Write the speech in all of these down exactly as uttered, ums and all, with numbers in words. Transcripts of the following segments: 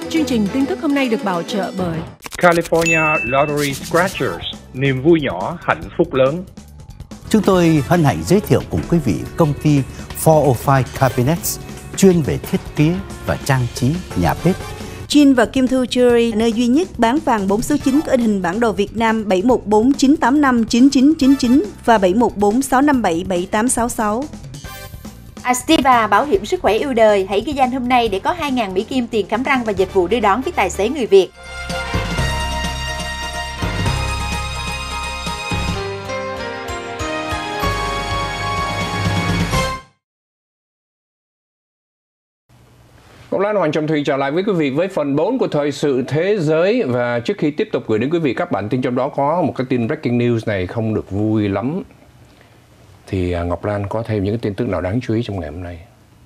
Chương trình tin tức hôm nay được bảo trợ bởi California Lottery Scratchers, niềm vui nhỏ, hạnh phúc lớn. Chúng tôi hân hạnh giới thiệu cùng quý vị công ty bốn không năm Cabinets, chuyên về thiết kế và trang trí nhà bếp. Jin và Kim Thu Jewelry, nơi duy nhất bán vàng bốn số chín có in hình bản đồ Việt Nam bảy một bốn chín tám năm chín chín chín chín và bảy một bốn sáu năm bảy bảy tám sáu sáu. Astiva, bảo hiểm sức khỏe yêu đời, hãy ghi danh hôm nay để có hai nghìn Mỹ Kim tiền khám răng và dịch vụ đưa đón với tài xế người Việt. Ngọc Lan, Hoàng Trọng Thùy trở lại với quý vị với phần bốn của Thời sự Thế giới. Và trước khi tiếp tục gửi đến quý vị các bản tin, trong đó có một cái tin breaking news này không được vui lắm, thì Ngọc Lan có thêm những cái tin tức nào đáng chú ý trong ngày hôm nay?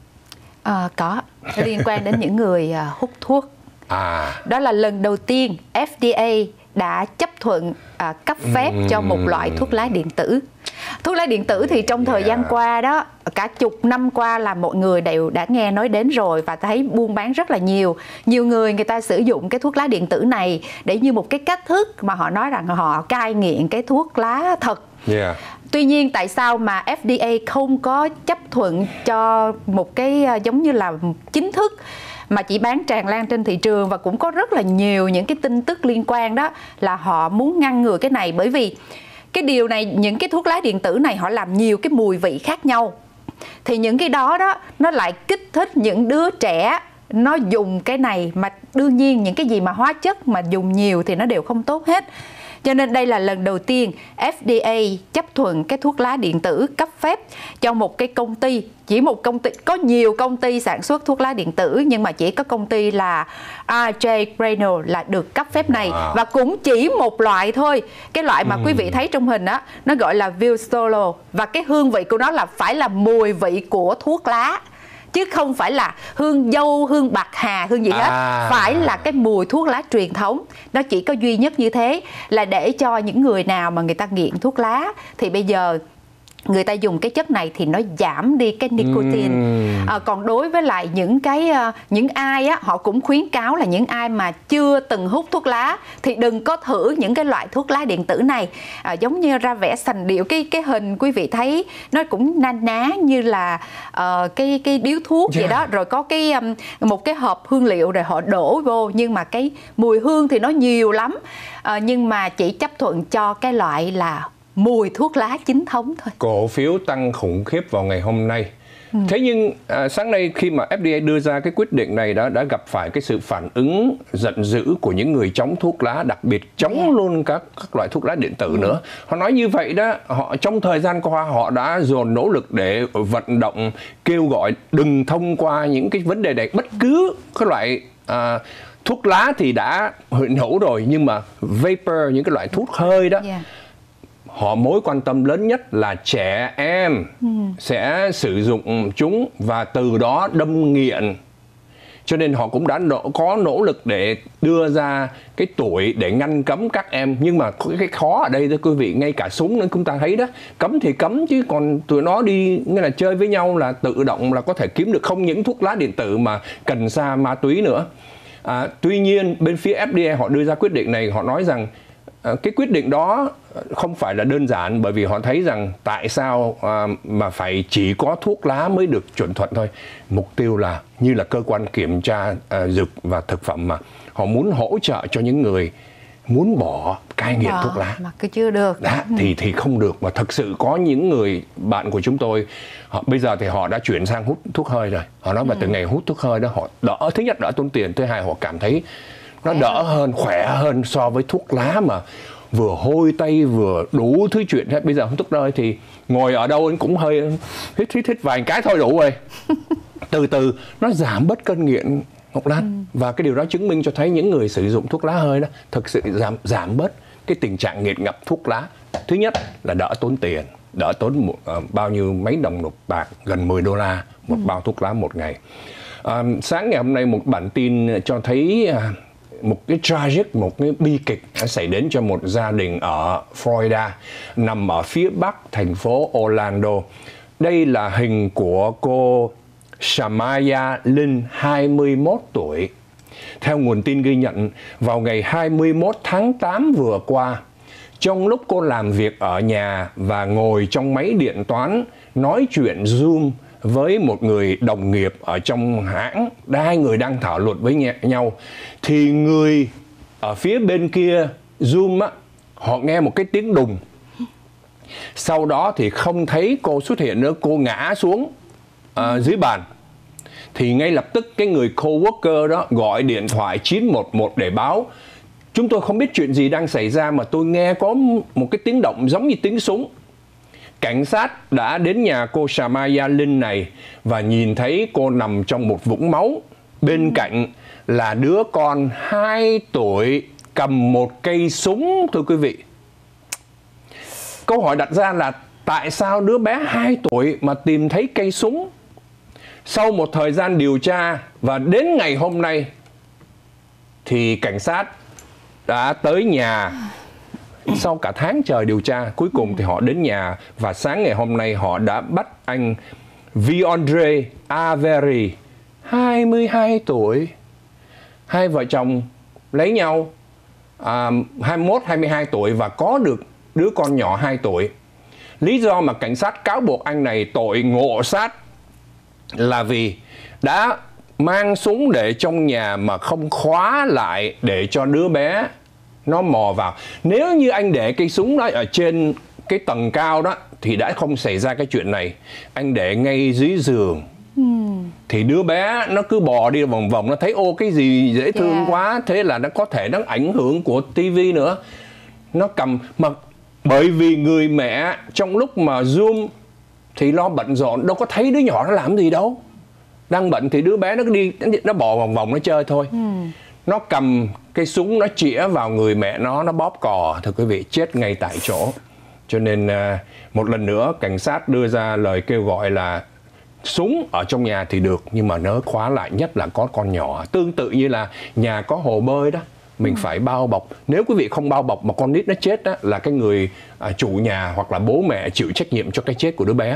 À, có, liên quan đến những người hút thuốc. À. Đó là lần đầu tiên F D A đã chấp thuận à, cấp phép uhm. cho một loại thuốc lá điện tử. Thuốc lá điện tử thì trong thời yeah. gian qua đó, cả chục năm qua là mọi người đều đã nghe nói đến rồi và thấy buôn bán rất là nhiều. Nhiều người người ta sử dụng cái thuốc lá điện tử này để như một cái cách thức mà họ nói rằng họ cai nghiện cái thuốc lá thật. Yeah. Tuy nhiên tại sao mà F D A không có chấp thuận cho một cái giống như là chính thức mà chỉ bán tràn lan trên thị trường, và cũng có rất là nhiều những cái tin tức liên quan đó là họ muốn ngăn ngừa cái này, bởi vì cái điều này, những cái thuốc lá điện tử này họ làm nhiều cái mùi vị khác nhau, thì những cái đó đó nó lại kích thích những đứa trẻ nó dùng cái này, mà đương nhiên những cái gì mà hóa chất mà dùng nhiều thì nó đều không tốt hết. Cho nên đây là lần đầu tiên F D A chấp thuận cái thuốc lá điện tử cấp phép cho một cái công ty. Chỉ một công ty, có nhiều công ty sản xuất thuốc lá điện tử, nhưng mà chỉ có công ty là R J Reynolds là được cấp phép này. Wow. Và cũng chỉ một loại thôi. Cái loại mà ừ. quý vị thấy trong hình á, nó gọi là View Solo. Và cái hương vị của nó là phải là mùi vị của thuốc lá, chứ không phải là hương dâu, hương bạc hà, hương gì hết. À. Phải là cái mùi thuốc lá truyền thống. Nó chỉ có duy nhất như thế, là để cho những người nào mà người ta nghiện thuốc lá thì bây giờ người ta dùng cái chất này thì nó giảm đi cái nicotine. uhm. à, Còn đối với lại những cái những ai á, họ cũng khuyến cáo là những ai mà chưa từng hút thuốc lá thì đừng có thử những cái loại thuốc lá điện tử này. à, Giống như ra vẻ sành điệu, cái cái hình quý vị thấy nó cũng na ná như là uh, cái cái điếu thuốc yeah. vậy đó. Rồi có cái um, một cái hộp hương liệu rồi họ đổ vô, nhưng mà cái mùi hương thì nó nhiều lắm. à, Nhưng mà chỉ chấp thuận cho cái loại là mùi thuốc lá chính thống thôi. Cổ phiếu tăng khủng khiếp vào ngày hôm nay. ừ. Thế nhưng à, sáng nay khi mà F D A đưa ra cái quyết định này đã đã gặp phải cái sự phản ứng giận dữ của những người chống thuốc lá, đặc biệt chống yeah. luôn các các loại thuốc lá điện tử ừ. nữa. Họ nói như vậy đó, họ trong thời gian qua họ đã dồn nỗ lực để vận động kêu gọi đừng thông qua những cái vấn đề này. Bất cứ cái loại à, thuốc lá thì đã hiện hữu rồi, nhưng mà vapor, những cái loại thuốc hơi đó, yeah. họ mối quan tâm lớn nhất là trẻ em ừ. sẽ sử dụng chúng và từ đó đâm nghiện. Cho nên họ cũng đã nỗ, có nỗ lực để đưa ra cái tuổi để ngăn cấm các em. Nhưng mà cái khó ở đây thưa quý vị, ngay cả súng nữa chúng ta thấy đó, cấm thì cấm chứ còn tụi nó đi nghĩa là chơi với nhau là tự động là có thể kiếm được, không những thuốc lá điện tử mà cần sa, ma túy nữa. à, Tuy nhiên bên phía F D A họ đưa ra quyết định này, họ nói rằng à, cái quyết định đó không phải là đơn giản, bởi vì họ thấy rằng tại sao à, mà phải chỉ có thuốc lá mới được chuẩn thuận thôi. Mục tiêu là như là cơ quan kiểm tra à, dược và thực phẩm mà họ muốn hỗ trợ cho những người muốn bỏ cai nghiện thuốc lá mà cứ chưa được đó, thì thì không được. Mà thực sự có những người bạn của chúng tôi, họ bây giờ thì họ đã chuyển sang hút thuốc hơi rồi. Họ nói mà ừ. từ ngày hút thuốc hơi đó họ đỡ, thứ nhất đỡ tốn tiền, thứ hai họ cảm thấy nó đỡ hơn, khỏe hơn so với thuốc lá mà vừa hôi tay vừa đủ thứ chuyện hết. Bây giờ hút thuốc hơi thì ngồi ở đâu cũng hơi hít hít hít vài cái thôi đủ rồi. Từ từ nó giảm bớt cơn nghiện, Ngọc Lan. ừ. Và cái điều đó chứng minh cho thấy những người sử dụng thuốc lá hơi đó thực sự giảm giảm bớt cái tình trạng nghiện ngập thuốc lá. Thứ nhất là đỡ tốn tiền, đỡ tốn một, uh, bao nhiêu mấy đồng nộp bạc, gần mười đô la một ừ. bao thuốc lá một ngày. uh, Sáng ngày hôm nay một bản tin cho thấy uh, một cái tragic, một cái bi kịch đã xảy đến cho một gia đình ở Florida, nằm ở phía bắc thành phố Orlando. Đây là hình của cô Shamaya Linh, hai mươi mốt tuổi. Theo nguồn tin ghi nhận, vào ngày hai mươi mốt tháng tám vừa qua, trong lúc cô làm việc ở nhà và ngồi trong máy điện toán nói chuyện Zoom với một người đồng nghiệp ở trong hãng, hai người đang thảo luận với nhau, thì người ở phía bên kia Zoom á, họ nghe một cái tiếng đùng. Sau đó thì không thấy cô xuất hiện nữa, cô ngã xuống uh, dưới bàn. Thì ngay lập tức cái người coworker đó gọi điện thoại chín một một để báo. Chúng tôi không biết chuyện gì đang xảy ra mà tôi nghe có một cái tiếng động giống như tiếng súng. Cảnh sát đã đến nhà cô Samaya Linh này và nhìn thấy cô nằm trong một vũng máu. Bên cạnh là đứa con hai tuổi cầm một cây súng, thưa quý vị. Câu hỏi đặt ra là tại sao đứa bé hai tuổi mà tìm thấy cây súng? Sau một thời gian điều tra và đến ngày hôm nay thì cảnh sát đã tới nhà. Sau cả tháng trời điều tra, cuối cùng thì họ đến nhà và sáng ngày hôm nay họ đã bắt anh Viondre Averi, hai mươi hai tuổi. Hai vợ chồng lấy nhau à, hai mươi mốt, hai mươi hai tuổi và có được đứa con nhỏ hai tuổi. Lý do mà cảnh sát cáo buộc anh này tội ngộ sát là vì đã mang súng để trong nhà mà không khóa lại để cho đứa bé nó mò vào. Nếu như anh để cây súng đó ở trên cái tầng cao đó thì đã không xảy ra cái chuyện này. Anh để ngay dưới giường. Ừ. Thì đứa bé nó cứ bò đi vòng vòng, nó thấy ô cái gì dễ thương yeah. quá, thế là nó có thể nó ảnh hưởng của tivi nữa. Nó cầm mà bởi vì người mẹ trong lúc mà Zoom thì lo bận rộn, đâu có thấy đứa nhỏ nó làm gì đâu. Đang bận thì đứa bé nó đi, nó bò vòng vòng nó chơi thôi. Ừ. Nó cầm cái súng, nó chĩa vào người mẹ nó, nó bóp cò, thưa quý vị, chết ngay tại chỗ. Cho nên một lần nữa cảnh sát đưa ra lời kêu gọi là súng ở trong nhà thì được, nhưng mà nhớ khóa lại, nhất là có con nhỏ. Tương tự như là nhà có hồ bơi đó, mình ừ. phải bao bọc. Nếu quý vị không bao bọc mà con nít nó chết đó, là cái người à, chủ nhà hoặc là bố mẹ chịu trách nhiệm cho cái chết của đứa bé.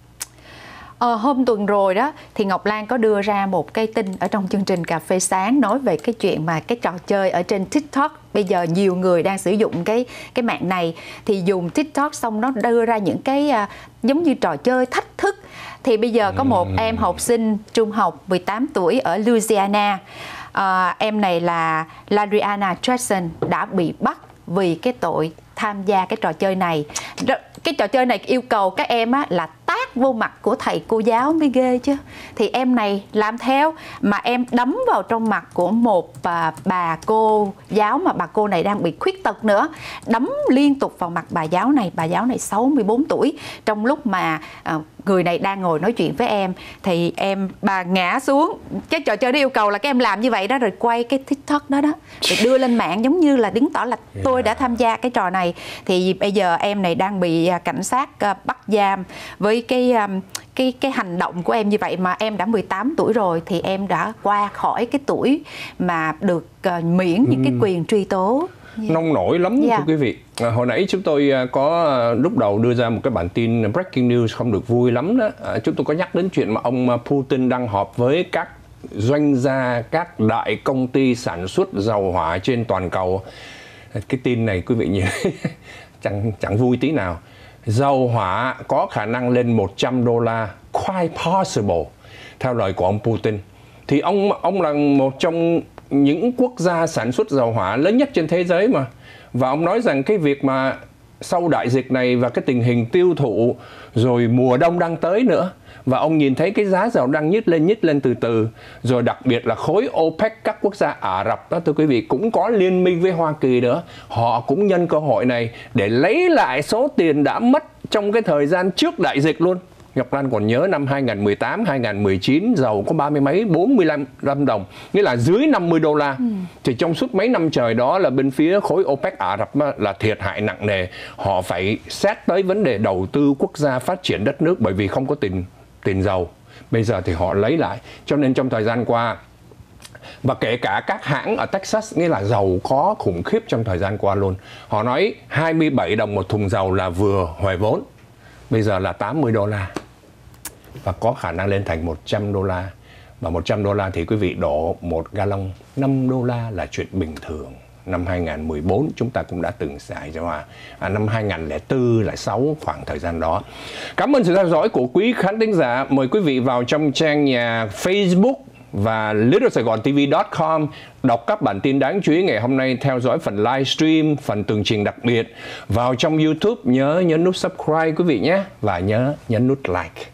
Ờ, hôm tuần rồi đó thì Ngọc Lan có đưa ra một cái tin ở trong chương trình Cà phê Sáng nói về cái chuyện mà cái trò chơi ở trên TikTok. Bây giờ nhiều người đang sử dụng cái cái mạng này, thì dùng TikTok xong nó đưa ra những cái uh, giống như trò chơi thách thức. Thì bây giờ có một em học sinh trung học mười tám tuổi ở Louisiana. Uh, em này là Ladriana Jackson đã bị bắt vì cái tội tham gia cái trò chơi này. Cái trò chơi này yêu cầu các em á, là tát vô mặt của thầy cô giáo mới ghê chứ. Thì em này làm theo mà em đấm vào trong mặt của một bà, bà cô giáo mà bà cô này đang bị khuyết tật nữa. Đấm liên tục vào mặt bà giáo này. Bà giáo này sáu mươi bốn tuổi. Trong lúc mà uh, người này đang ngồi nói chuyện với em thì em bà ngã xuống. Cái trò chơi đó yêu cầu là các em làm như vậy đó, rồi quay cái TikTok đó đó, rồi đưa lên mạng giống như là chứng tỏ là tôi đã tham gia cái trò này. Thì bây giờ em này đang bị cảnh sát bắt giam với cái cái cái hành động của em như vậy. Mà em đã mười tám tuổi rồi thì em đã qua khỏi cái tuổi mà được uh, miễn những cái quyền truy tố. Yeah. Nông nổi lắm yeah. thưa quý vị. À, hồi nãy chúng tôi có lúc đầu đưa ra một cái bản tin breaking news không được vui lắm đó. À, chúng tôi có nhắc đến chuyện mà ông Putin đang họp với các doanh gia, các đại công ty sản xuất dầu hỏa trên toàn cầu. Cái tin này quý vị nhìn chẳng chẳng vui tí nào. Dầu hỏa có khả năng lên một trăm đô la, quite possible, theo lời của ông Putin. Thì ông ông là một trong những quốc gia sản xuất dầu hỏa lớn nhất trên thế giới mà. Và ông nói rằng cái việc mà sau đại dịch này và cái tình hình tiêu thụ rồi mùa đông đang tới nữa, và ông nhìn thấy cái giá dầu đang nhích lên nhích lên từ từ, rồi đặc biệt là khối OPEC, các quốc gia Ả Rập đó thưa quý vị, cũng có liên minh với Hoa Kỳ nữa. Họ cũng nhân cơ hội này để lấy lại số tiền đã mất trong cái thời gian trước đại dịch luôn. Ngọc Lan còn nhớ năm hai nghìn không trăm mười tám, hai nghìn không trăm mười chín dầu có ba mươi mấy, bốn mươi lăm đồng, nghĩa là dưới năm mươi đô la. Ừ. Thì trong suốt mấy năm trời đó là bên phía khối OPEC Ả Rập là thiệt hại nặng nề. Họ phải xét tới vấn đề đầu tư quốc gia, phát triển đất nước, bởi vì không có tiền tiền dầu. Bây giờ thì họ lấy lại. Cho nên trong thời gian qua, và kể cả các hãng ở Texas, nghĩa là dầu có khủng khiếp trong thời gian qua luôn. Họ nói hai mươi bảy đồng một thùng dầu là vừa huề vốn. Bây giờ là tám mươi đô la. Và có khả năng lên thành một trăm đô la. Và một trăm đô la thì quý vị đổ một gallon năm đô la là chuyện bình thường. Năm hai không một bốn chúng ta cũng đã từng xảy ra, à, năm hai không không bốn, lẻ sáu khoảng thời gian đó. Cảm ơn sự theo dõi của quý khán thính giả. Mời quý vị vào trong trang nhà Facebook và little saigon t v chấm com đọc các bản tin đáng chú ý ngày hôm nay, theo dõi phần livestream, phần tường trình đặc biệt. Vào trong YouTube nhớ nhấn nút subscribe quý vị nhé, và nhớ nhấn nút like.